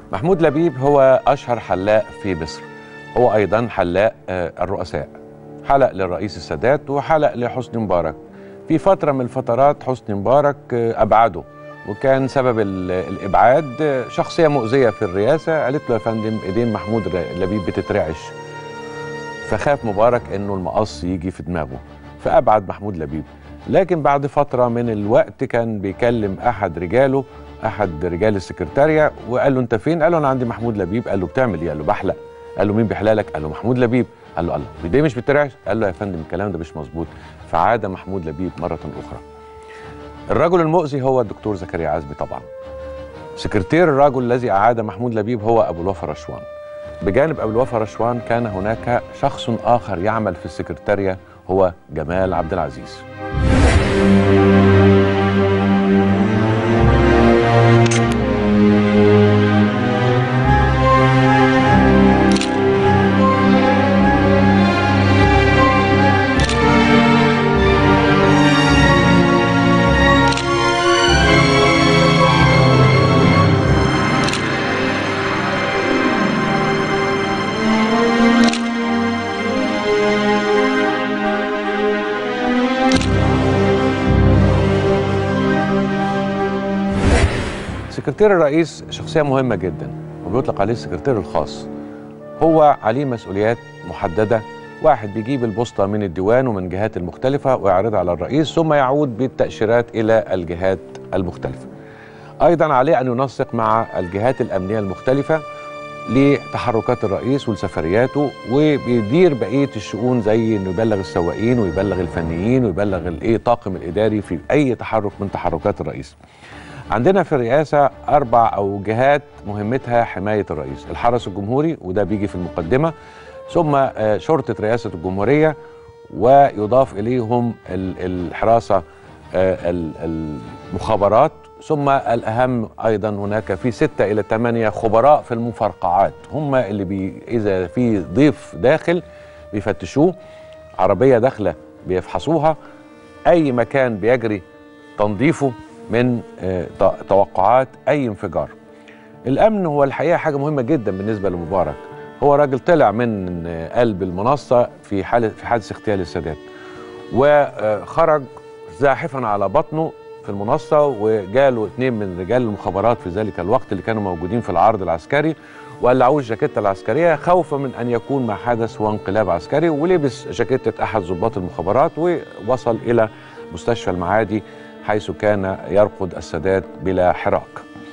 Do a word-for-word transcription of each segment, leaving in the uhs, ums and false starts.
محمود لبيب هو أشهر حلاق في مصر. هو أيضا حلاق الرؤساء، حلق للرئيس السادات وحلق لحسني مبارك. في فترة من الفترات حسني مبارك أبعده، وكان سبب الإبعاد شخصية مؤذية في الرئاسة قالت له يا فندم إيدين محمود لبيب بتترعش، فخاف مبارك إنه المقص يجي في دماغه فأبعد محمود لبيب. لكن بعد فترة من الوقت كان بيكلم أحد رجاله، أحد رجال السكرتارية، وقال له أنت فين؟ قال له أنا عندي محمود لبيب. قال له بتعمل إيه؟ قال له بحلق. قال له مين بيحلق؟ قال له محمود لبيب. قال له الله دي مش بترعش؟ قال له يا فندم الكلام ده مش مظبوط. فعاد محمود لبيب مرة أخرى. الرجل المؤذي هو الدكتور زكريا عزمي طبعا. سكرتير الرجل الذي أعاد محمود لبيب هو أبو الوفا رشوان. بجانب أبو الوفا رشوان كان هناك شخص آخر يعمل في السكرتارية هو جمال عبد العزيز. سكرتير الرئيس شخصية مهمة جدا وبيطلق عليه السكرتير الخاص. هو عليه مسؤوليات محددة. واحد بيجيب البوسطة من الديوان ومن جهات المختلفة ويعرضها على الرئيس، ثم يعود بالتأشيرات إلى الجهات المختلفة. أيضا عليه أن ينسق مع الجهات الأمنية المختلفة لتحركات الرئيس ولسفرياته، وبيدير بقية الشؤون زي إنه يبلغ السواقين ويبلغ الفنيين ويبلغ الإيه طاقم الإداري في أي تحرك من تحركات الرئيس. عندنا في الرئاسة أربع أو جهات مهمتها حماية الرئيس: الحرس الجمهوري وده بيجي في المقدمة، ثم شرطة رئاسة الجمهورية، ويضاف إليهم الحراسة المخابرات، ثم الأهم أيضا هناك في ستة إلى ثمانية خبراء في المفرقعات، هم اللي بي إذا في ضيف داخل بيفتشوه، عربية داخلة بيفحصوها، أي مكان بيجري تنظيفه من توقعات أي انفجار. الأمن هو الحقيقة حاجة مهمة جدا بالنسبة لمبارك. هو راجل طلع من قلب المنصة في حالة في حادث اغتيال السادات، وخرج زاحفا على بطنه في المنصة، وجاله اثنين من رجال المخابرات في ذلك الوقت اللي كانوا موجودين في العرض العسكري، وقلعوه الجاكيتة العسكرية خوفا من أن يكون ما حدث هو انقلاب عسكري، ولبس جاكيتة أحد ضباط المخابرات ووصل إلى مستشفى المعادي حيث كان يرقد السادات بلا حراك.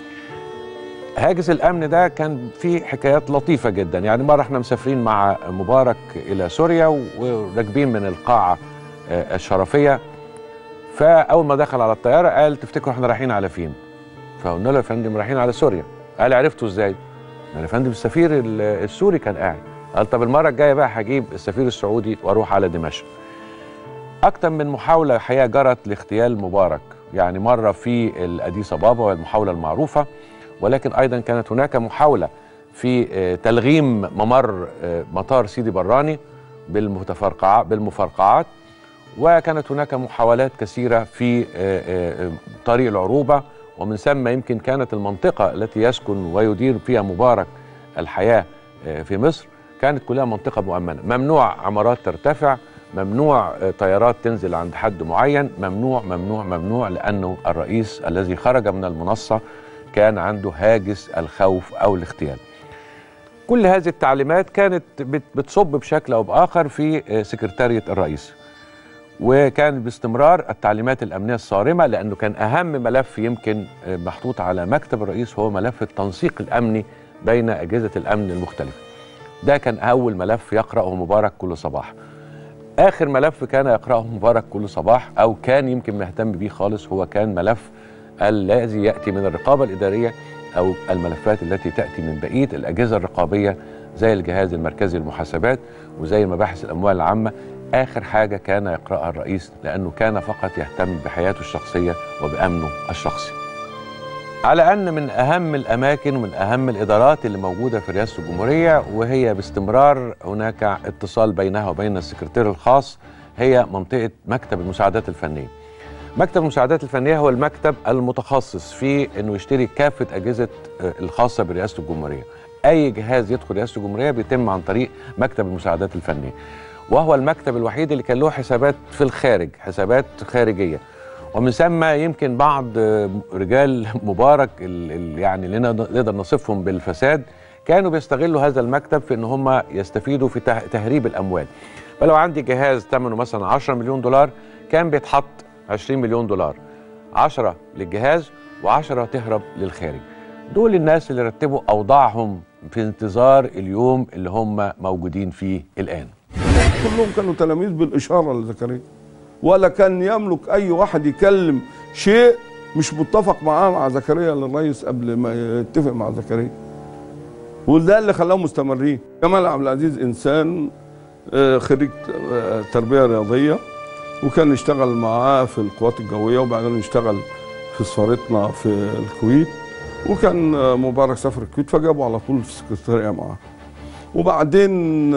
هاجس الأمن ده كان فيه حكايات لطيفة جدا. يعني مرة احنا مسافرين مع مبارك إلى سوريا وراكبين من القاعة الشرفية، فأول ما دخل على الطيارة قال تفتكروا احنا رايحين على فين؟ فقلنا له يا فندم رايحين على سوريا. قال عرفتوا ازاي؟ قال يا فندم السفير السوري كان قاعد. قال طب المرة الجاية بقى هجيب السفير السعودي واروح على دمشق. أكثر من محاولة الحقيقة جرت لاغتيال مبارك، يعني مرة في الأديس أبابا والمحاولة المعروفة، ولكن أيضا كانت هناك محاولة في تلغيم ممر مطار سيدي براني بالمفرقعات بالمفرقعات، وكانت هناك محاولات كثيرة في طريق العروبة، ومن ثم يمكن كانت المنطقة التي يسكن ويدير فيها مبارك الحياة في مصر كانت كلها منطقة مؤمنة. ممنوع عمارات ترتفع، ممنوع طيارات تنزل عند حد معين، ممنوع ممنوع ممنوع، لأنه الرئيس الذي خرج من المنصة كان عنده هاجس الخوف أو الاغتيال. كل هذه التعليمات كانت بتصب بشكل أو بآخر في سكرتارية الرئيس، وكان باستمرار التعليمات الأمنية الصارمة، لأنه كان أهم ملف يمكن محطوط على مكتب الرئيس هو ملف التنسيق الأمني بين أجهزة الأمن المختلفة. ده كان أول ملف يقرأه مبارك كل صباح. آخر ملف كان يقرأه مبارك كل صباح أو كان يمكن مهتم بيه خالص هو كان ملف الذي يأتي من الرقابة الإدارية أو الملفات التي تأتي من بقية الأجهزة الرقابية زي الجهاز المركزي للمحاسبات وزي مباحث الأموال العامة. آخر حاجة كان يقرأها الرئيس لأنه كان فقط يهتم بحياته الشخصية وبأمنه الشخصي. على أن من أهم الأماكن ومن أهم الإدارات اللي موجودة في رئاسة الجمهورية وهي باستمرار هناك اتصال بينها وبين السكرتير الخاص هي منطقة مكتب المساعدات الفنية. مكتب المساعدات الفنيه هو المكتب المتخصص في انه يشتري كافه اجهزه الخاصه برئاسه الجمهوريه. اي جهاز يدخل رئاسه الجمهوريه بيتم عن طريق مكتب المساعدات الفنيه، وهو المكتب الوحيد اللي كان له حسابات في الخارج، حسابات خارجيه. ومن ثم يمكن بعض رجال مبارك اللي يعني اللي نقدر نصفهم بالفساد كانوا بيستغلوا هذا المكتب في ان هم يستفيدوا في تهريب الاموال. فلو عندي جهاز ثمنه مثلا عشرة مليون دولار كان بيتحط عشرين مليون دولار، عشرة للجهاز وعشرة تهرب للخارج. دول الناس اللي رتبوا اوضاعهم في انتظار اليوم اللي هم موجودين فيه الان. كلهم كانوا تلاميذ بالاشاره لزكريا، ولا كان يملك اي واحد يكلم شيء مش متفق معاه مع زكريا للرئيس قبل ما يتفق مع زكريا. وده اللي خلاهم مستمرين. جمال عبد العزيز انسان خريج تربيه رياضيه، وكان يشتغل معاه في القوات الجويه، وبعدين يشتغل في سفارتنا في الكويت، وكان مبارك سافر الكويت فجابه على طول في السكرتاريه معاه. وبعدين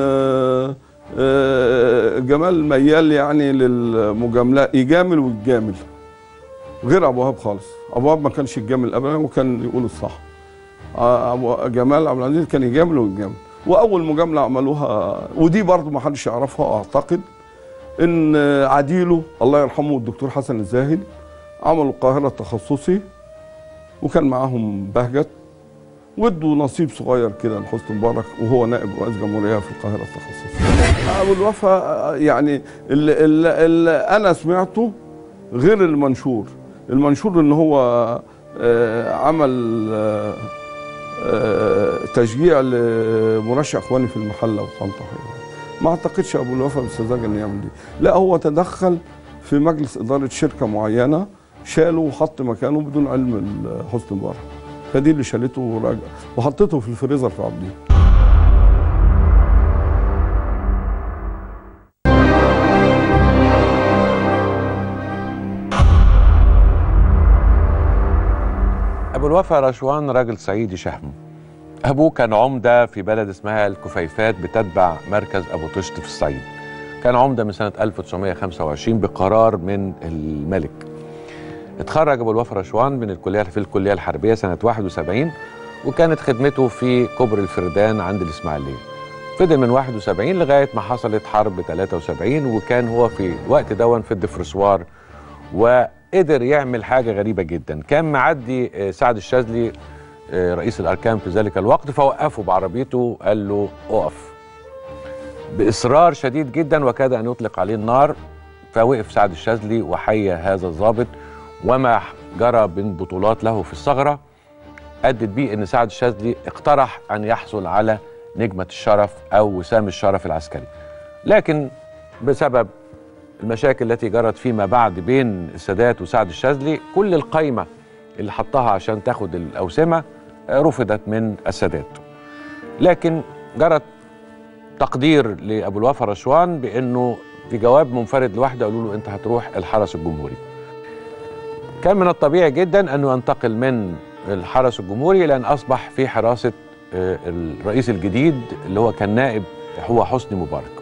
جمال ميال يعني للمجاملات، يجامل ويتجامل، غير ابو وهاب خالص. ابو وهاب ما كانش يتجامل ابدا وكان يقول الصح. ابو جمال عبد العزيز كان يجامل ويتجامل. واول مجامله عملوها ودي برضه ما حدش يعرفها اعتقد، ان عديله الله يرحمه الدكتور حسن الزاهد عملوا القاهره التخصصي، وكان معاهم بهجت، وادوا نصيب صغير كده لحسني مبارك وهو نائب رئيس جمهوريه في القاهره التخصصي. ابو الوفا يعني اللي, اللي, اللي انا سمعته غير المنشور. المنشور ان هو عمل تشجيع لمرشح اخواني في المحله وطنطا. ما اعتقدش ابو الوفا بالسذاجه انه يعمل دي، لا هو تدخل في مجلس اداره شركه معينه، شاله وحط مكانه بدون علم حسني مبارك. فدي اللي شالته وراجع وحطيته في الفريزر في عبدين. ابو الوفا رشوان راجل صعيدي شهم. ابوه كان عمده في بلد اسمها الكفيفات بتتبع مركز ابو طشت في الصعيد. كان عمده من سنه ألف وتسعمائة وخمسة وعشرين بقرار من الملك. اتخرج ابو الوفا رشوان من الكليه في الكليه الحربيه سنه واحد وسبعين، وكانت خدمته في كوبر الفردان عند الاسماعيليه. فضل من واحد وسبعين لغايه ما حصلت حرب ثلاثة وسبعين، وكان هو في الوقت دون في الدفرسوار، وقدر يعمل حاجه غريبه جدا. كان معدي سعد الشاذلي رئيس الاركان في ذلك الوقت، فوقفه بعربيته قال له اقف باصرار شديد جدا وكاد ان يطلق عليه النار. فوقف سعد الشاذلي وحيى هذا الضابط، وما جرى من بطولات له في الثغره ادت بيه ان سعد الشاذلي اقترح ان يحصل على نجمه الشرف او وسام الشرف العسكري. لكن بسبب المشاكل التي جرت فيما بعد بين السادات وسعد الشاذلي، كل القايمه اللي حطها عشان تاخد الاوسمه رفضت من السادات. لكن جرت تقدير لابو الوفا رشوان بانه في جواب منفرد لوحده قالوا له انت هتروح الحرس الجمهوري. كان من الطبيعي جدا انه ينتقل من الحرس الجمهوري لان اصبح في حراسه الرئيس الجديد اللي هو كان نائب هو حسني مبارك.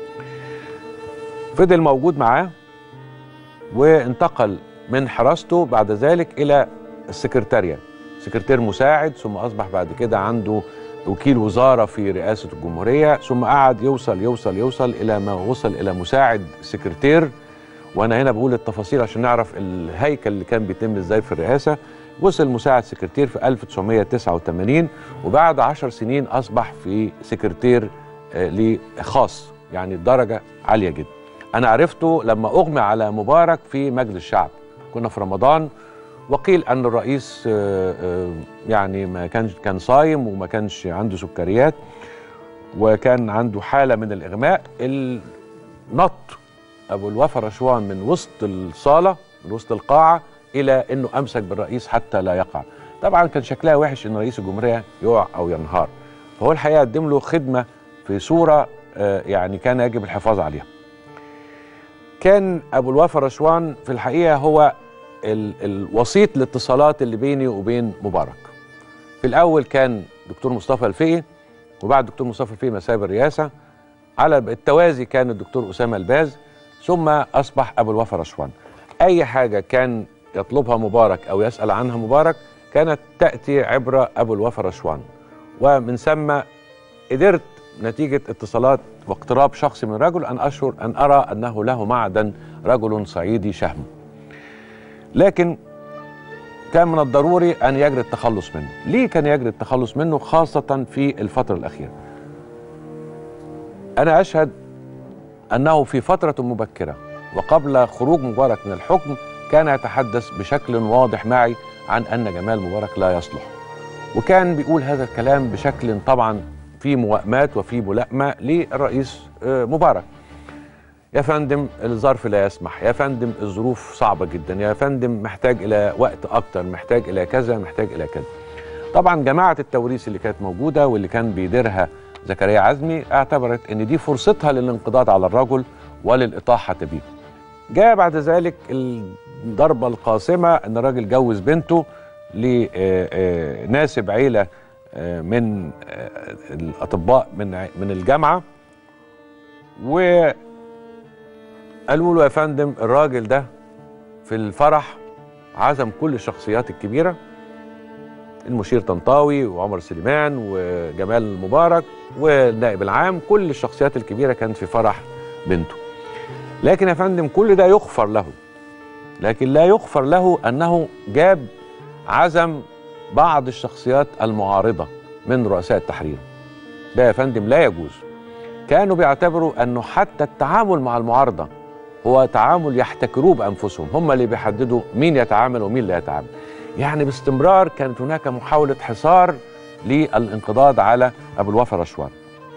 فضل موجود معاه وانتقل من حراسته بعد ذلك الى السكرتاريه، سكرتير مساعد، ثم اصبح بعد كده عنده وكيل وزاره في رئاسه الجمهوريه، ثم قعد يوصل يوصل يوصل الى ما وصل الى مساعد سكرتير. وانا هنا بقول التفاصيل عشان نعرف الهيكل اللي كان بيتم ازاي في الرئاسه. وصل مساعد سكرتير في ألف وتسعمائة وتسعة وثمانين، وبعد عشر سنين اصبح في سكرتير خاص، يعني درجه عاليه جدا. انا عرفته لما اغمي على مبارك في مجلس الشعب، كنا في رمضان، وقيل ان الرئيس يعني ما كانش كان صايم وما كانش عنده سكريات وكان عنده حاله من الاغماء. نط ابو الوفا رشوان من وسط الصاله من وسط القاعه الى انه امسك بالرئيس حتى لا يقع. طبعا كان شكلها وحش ان رئيس الجمهوريه يقع او ينهار، فهو الحقيقه قدم له خدمه في صوره يعني كان يجب الحفاظ عليها. كان ابو الوفا رشوان في الحقيقه هو الوسيط الاتصالات اللي بيني وبين مبارك. في الاول كان دكتور مصطفى الفقي، وبعد دكتور مصطفى الفقي مسايب الرئاسه، على التوازي كان الدكتور اسامه الباز، ثم اصبح ابو الوفا رشوان. اي حاجه كان يطلبها مبارك او يسال عنها مبارك كانت تاتي عبر ابو الوفا رشوان، ومن ثم قدرت نتيجه اتصالات واقتراب شخصي من رجل ان اشعر ان ارى انه له معدن رجل صعيدي شهم. لكن كان من الضروري ان يجري التخلص منه. ليه كان يجري التخلص منه خاصه في الفتره الاخيره؟ انا اشهد انه في فتره مبكره وقبل خروج مبارك من الحكم كان يتحدث بشكل واضح معي عن ان جمال مبارك لا يصلح، وكان بيقول هذا الكلام بشكل طبعا في موائمات وفي ملائمه للرئيس مبارك. يا فندم الظرف لا يسمح، يا فندم الظروف صعبه جدا، يا فندم محتاج الى وقت اكتر، محتاج الى كذا، محتاج الى كذا. طبعا جماعه التوريث اللي كانت موجوده واللي كان بيديرها زكريا عزمي اعتبرت ان دي فرصتها للانقضاض على الرجل وللاطاحه به. جاء بعد ذلك الضربه القاسمه ان الراجل جوز بنته لناسب عيله من الاطباء من من الجامعه، وقالوا له يا فندم الراجل ده في الفرح عزم كل الشخصيات الكبيره، المشير طنطاوي وعمر سليمان وجمال مبارك والنائب العام، كل الشخصيات الكبيره كانت في فرح بنته. لكن يا فندم كل ده يغفر له، لكن لا يغفر له انه جاب عزم بعض الشخصيات المعارضه من رؤساء التحرير. ده يا فندم لا يجوز. كانوا بيعتبروا انه حتى التعامل مع المعارضه هو تعامل يحتكروه بانفسهم، هم اللي بيحددوا مين يتعامل ومين لا يتعامل. يعني باستمرار كانت هناك محاوله حصار للانقضاض على ابو الوفا رشوان.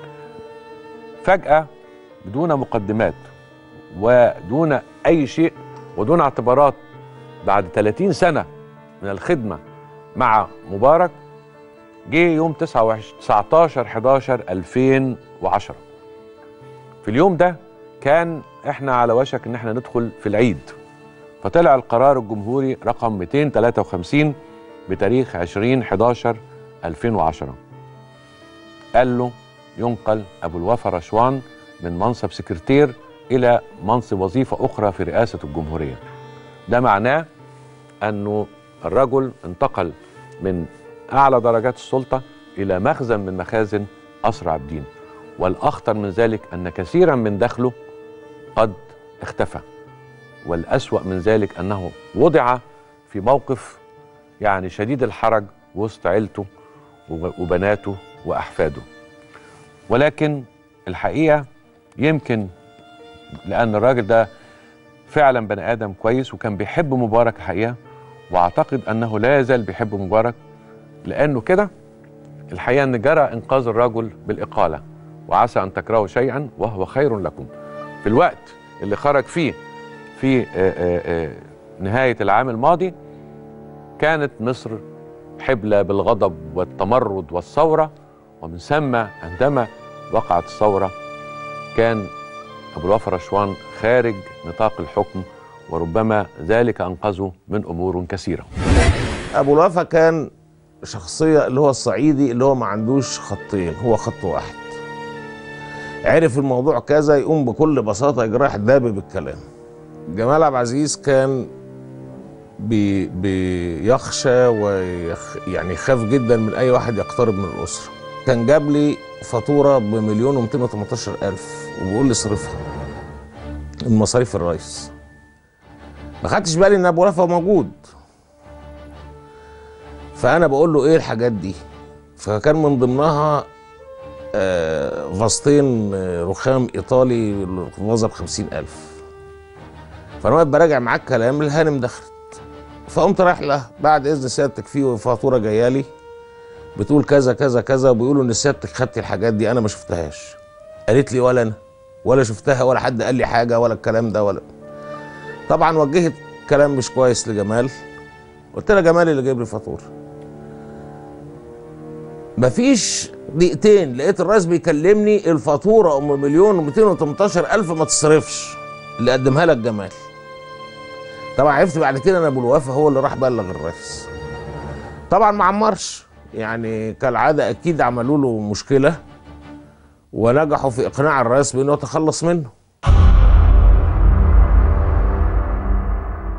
فجاه بدون مقدمات ودون اي شيء ودون اعتبارات، بعد ثلاثين سنه من الخدمه مع مبارك، جه يوم تسعتاشر حداشر ألفين وعشرة. في اليوم ده كان احنا على وشك ان احنا ندخل في العيد، فطلع القرار الجمهوري رقم مئتين وثلاثة وخمسين بتاريخ عشرين حداشر ألفين وعشرة. قال له ينقل ابو الوفا رشوان من منصب سكرتير الى منصب وظيفه اخرى في رئاسه الجمهوريه. ده معناه انه الرجل انتقل من اعلى درجات السلطه الى مخزن من مخازن قصر عابدين، والاخطر من ذلك ان كثيرا من دخله قد اختفى، والاسوأ من ذلك انه وضع في موقف يعني شديد الحرج وسط عيلته وبناته واحفاده. ولكن الحقيقه يمكن لان الراجل ده فعلا بني ادم كويس وكان بيحب مبارك الحقيقه، واعتقد انه لا يزال بيحب مبارك، لانه كده الحقيقه ان جرى انقاذ الرجل بالاقاله، وعسى ان تكرهوا شيئا وهو خير لكم. في الوقت اللي خرج فيه في نهايه العام الماضي كانت مصر حبلى بالغضب والتمرد والثوره، ومن ثم عندما وقعت الثوره كان ابو الوفا رشوان خارج نطاق الحكم، وربما ذلك انقذه من امور كثيره. ابو الوفا كان شخصيه اللي هو الصعيدي اللي هو ما عندوش خطين، هو خط واحد. عرف الموضوع كذا يقوم بكل بساطه يجرح دابب بالكلام. جمال عبد العزيز كان بي بيخشى ويخ يعني يخاف جدا من اي واحد يقترب من الاسره. كان جاب لي فاتوره بمليون ومئتين وتمنتاشر الف وبيقول لي اصرفها من مصاريف الرئيس. ما خدتش بالي ان ابو الوفا موجود، فانا بقول له ايه الحاجات دي؟ فكان من ضمنها آه فاستين رخام ايطالي الفازه ب خمسين الف. فانا واقف براجع معاك كلام، الهانم دخلت، فقمت رايح لها بعد اذن سيادتك في فاتوره جايه لي بتقول كذا كذا كذا، وبيقولوا ان سيادتك خدتي الحاجات دي، انا ما شفتهاش. قالت لي ولا انا ولا شفتها ولا حد قال لي حاجه ولا الكلام ده ولا. طبعا وجهت كلام مش كويس لجمال، قلت لها جمال اللي جايب لي الفاتوره. مفيش دقيقتين لقيت الرئيس بيكلمني الفاتوره ام مليون ومئتين وتمنتاشر الف ما تصرفش اللي قدمها لك جمال. طبعا عرفت بعد كده ان ابو الوفا هو اللي راح بلغ الرئيس. طبعا ما عمرش، يعني كالعاده اكيد عملوا له مشكله ونجحوا في اقناع الرئيس بانه يتخلص منه.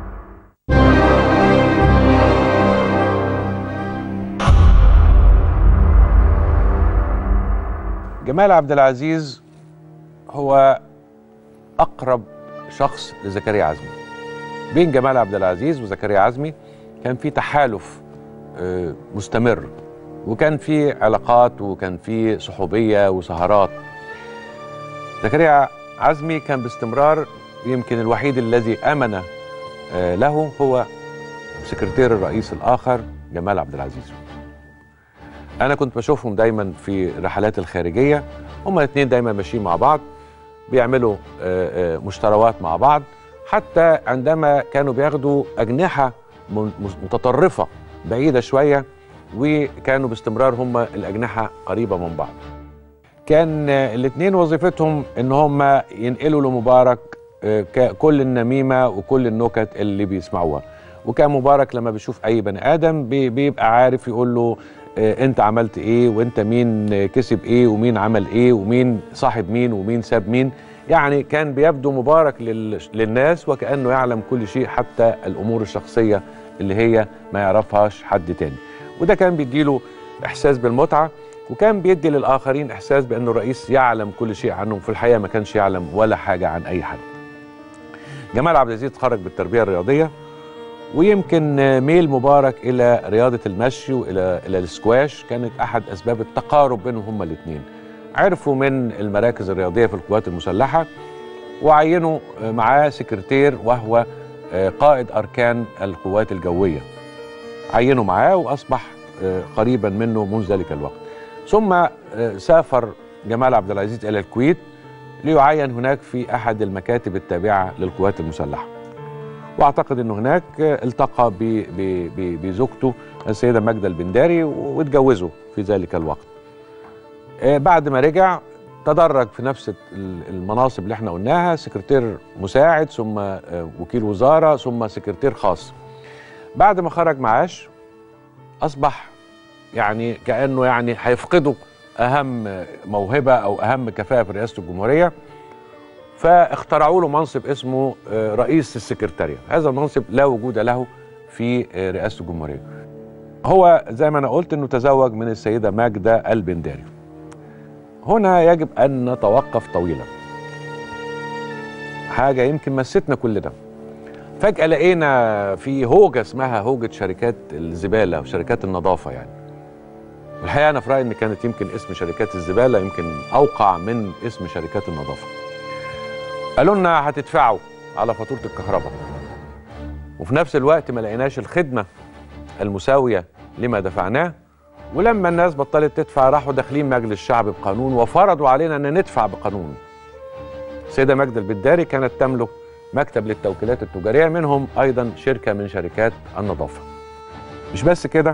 جمال عبد العزيز هو أقرب شخص لزكريا عزمي. بين جمال عبد العزيز وزكريا عزمي كان في تحالف مستمر، وكان في علاقات وكان في صحوبية وسهرات. زكريا عزمي كان باستمرار يمكن الوحيد الذي أمن له هو سكرتير الرئيس الآخر جمال عبد العزيز. أنا كنت بشوفهم دايما في الرحلات الخارجية، هما الاثنين دايما ماشيين مع بعض، بيعملوا مشتروات مع بعض، حتى عندما كانوا بياخدوا أجنحة متطرفة بعيدة شوية، وكانوا باستمرار هما الأجنحة قريبة من بعض. كان الاثنين وظيفتهم ان هم ينقلوا لمبارك كل النميمة وكل النكت اللي بيسمعوها. وكان مبارك لما بيشوف اي بني ادم بيبقى عارف يقول له انت عملت ايه، وانت مين كسب ايه، ومين عمل ايه، ومين صاحب مين، ومين ساب مين. يعني كان بيبدو مبارك للناس وكأنه يعلم كل شيء، حتى الامور الشخصية اللي هي ما يعرفهاش حد تاني. وده كان بيديله احساس بالمتعة، وكان بيدي للآخرين إحساس بأن الرئيس يعلم كل شيء عنهم. في الحقيقة ما كانش يعلم ولا حاجة عن أي حد. جمال عبد العزيز خرج بالتربية الرياضية، ويمكن ميل مبارك إلى رياضة المشي وإلى إلى السكواش كانت أحد أسباب التقارب بينهم هما الاثنين. عرفوا من المراكز الرياضية في القوات المسلحة، وعينوا معاه سكرتير وهو قائد أركان القوات الجوية. عينوا معاه وأصبح قريبا منه منذ ذلك الوقت. ثم سافر جمال عبد العزيز إلى الكويت ليعين هناك في أحد المكاتب التابعة للقوات المسلحة. وأعتقد أنه هناك التقى بزوجته السيدة ماجدة البنداري واتجوزوا في ذلك الوقت. بعد ما رجع تدرج في نفس المناصب اللي احنا قلناها، سكرتير مساعد، ثم وكيل وزارة، ثم سكرتير خاص. بعد ما خرج معاش أصبح يعني كأنه يعني هيفقدوا أهم موهبة أو أهم كفاءة في رئاسة الجمهورية، فاخترعوا له منصب اسمه رئيس السكرتارية. هذا المنصب لا وجود له في رئاسة الجمهورية. هو زي ما أنا قلت أنه تزوج من السيدة ماجدة البنداري. هنا يجب أن نتوقف طويلا. حاجة يمكن مستنا كلنا. فجأة لقينا في هوجة اسمها هوجة شركات الزبالة وشركات النظافة. يعني الحقيقة أنا في رأيي إن كانت يمكن اسم شركات الزبالة يمكن أوقع من اسم شركات النظافة. قالوا لنا هتدفعوا على فاتورة الكهرباء، وفي نفس الوقت ما لقيناش الخدمة المساوية لما دفعناه. ولما الناس بطلت تدفع راحوا داخلين مجلس الشعب بقانون وفرضوا علينا أن ندفع بقانون. السيدة ماجدة البنداري كانت تملك مكتب للتوكيلات التجارية، منهم أيضا شركة من شركات النظافة. مش بس كده،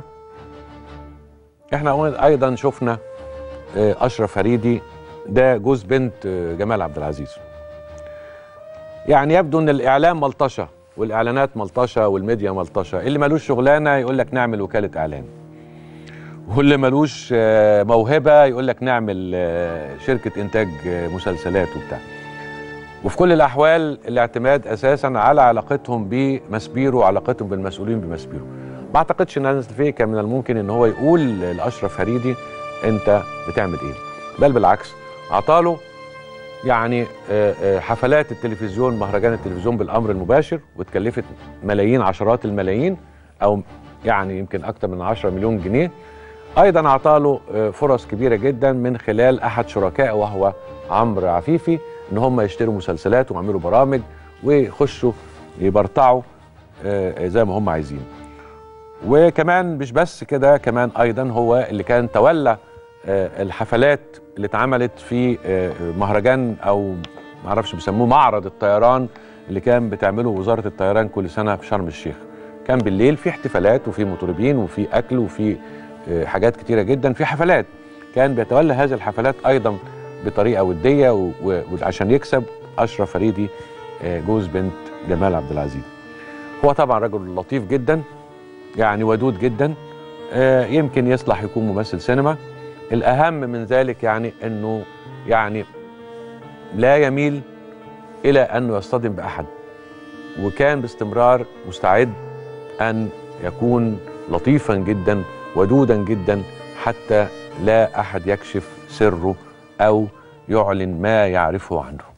احنا أيضا شفنا أشرف فريدي، ده جوز بنت جمال عبد العزيز. يعني يبدو أن الإعلام ملطشة والإعلانات ملطشة والميديا ملطشة. اللي ملوش شغلانة يقول لك نعمل وكالة إعلان، واللي ملوش موهبة يقول لك نعمل شركة إنتاج مسلسلات وبتاع. وفي كل الأحوال الاعتماد أساسا على علاقتهم بمسبيرو وعلاقتهم بالمسؤولين بمسبيرو. ما أعتقدش أن نانسي الفقي كان من الممكن أن هو يقول لأشرف فريدي أنت بتعمل إيه، بل بالعكس أعطاله يعني حفلات التلفزيون، مهرجان التلفزيون بالأمر المباشر، وتكلفت ملايين، عشرات الملايين، أو يعني يمكن أكثر من عشرة مليون جنيه. أيضا أعطاله فرص كبيرة جدا من خلال أحد شركائه وهو عمرو عفيفي، ان هم يشتروا مسلسلات ويعملوا برامج ويخشوا يبرطعوا زي ما هم عايزين. وكمان مش بس كده، كمان ايضا هو اللي كان تولى الحفلات اللي اتعملت في مهرجان او ما اعرفش بيسموه معرض الطيران اللي كان بتعمله وزارة الطيران كل سنة في شرم الشيخ. كان بالليل في احتفالات وفي مطربين وفي اكل وفي حاجات كتيرة جدا في حفلات. كان بيتولى هذه الحفلات ايضا بطريقة ودية وعشان يكسب أشرف فريدي جوز بنت جمال عبد العزيز. هو طبعا رجل لطيف جدا، يعني ودود جدا، يمكن يصلح يكون ممثل سينما. الأهم من ذلك يعني أنه يعني لا يميل إلى أنه يصطدم بأحد، وكان باستمرار مستعد أن يكون لطيفا جدا ودودا جدا حتى لا أحد يكشف سره أو يعلن ما يعرفه عنه.